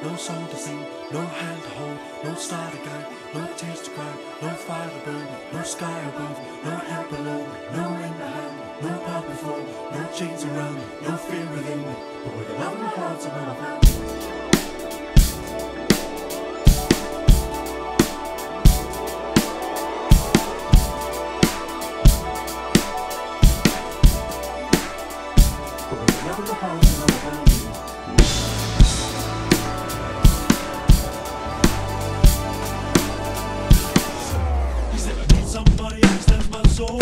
no song to sing, no hand to hold, no star to guide, no tears to cry, no fire to burn, no sky above, no help below, no wind behind, no path before, no chains around, no fear within, but with a love in my heart to run about. Somebody understands my soul.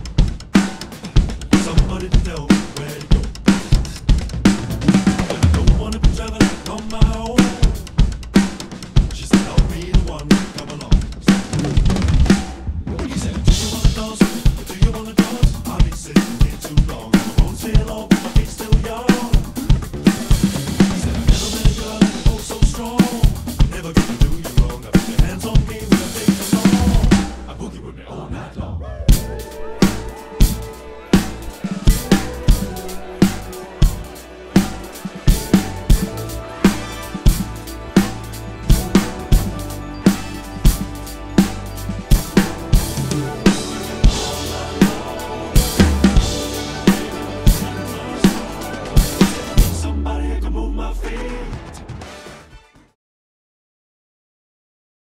Somebody to tell me where to go. But I don't wanna be traveling on my own.